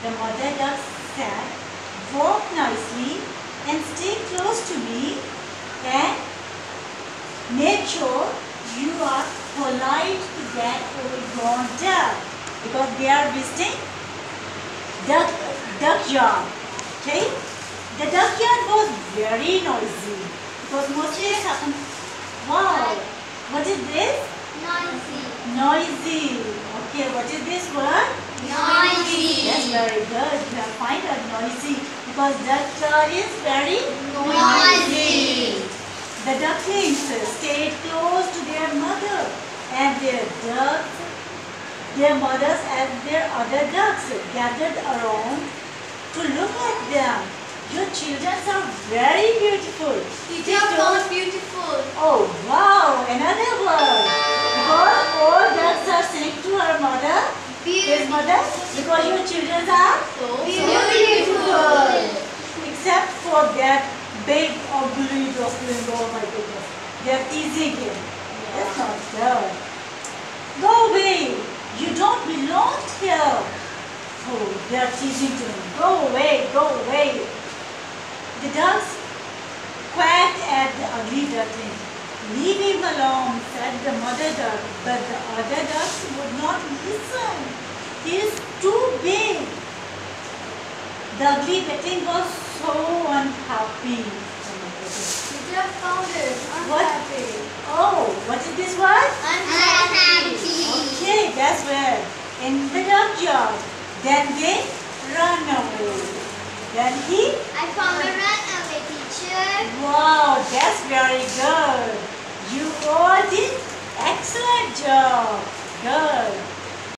The mother duck said, walk nicely and stay close to me and make sure you are polite to that old-grown duck because they are visiting duckyard. Okay? The duckyard was very noisy because mostly it happened. Wow! What is this? Noisy. Noisy. Okay, what is this word? Noisy. That's very good. You have find out noisy because duckyard is very Noisy. The ducklings stayed close to their mother and their mothers and their other ducks gathered around to look at them. Your children are very beautiful. They are most beautiful. Oh wow, another word. Because all ducks are saying to her mother, his mother, because your children are So beautiful. Except for that big ugly duckling, oh my goodness. They are teasing him. That's not good. Go away. You don't belong here. Oh, they are teasing to him. Go away, go away. The ducks quacked at the ugly duckling. Leave him alone, said the mother duck, but the other ducks would not listen. He is too big. The ugly duckling was so unhappy. We just found it. What? Unhappy. Oh, what is this word? Unhappy. Okay, that's where. In the duckyard. Then they run away. Then he... I found a runaway, teacher. Wow, that's very good. You all did excellent job. Good.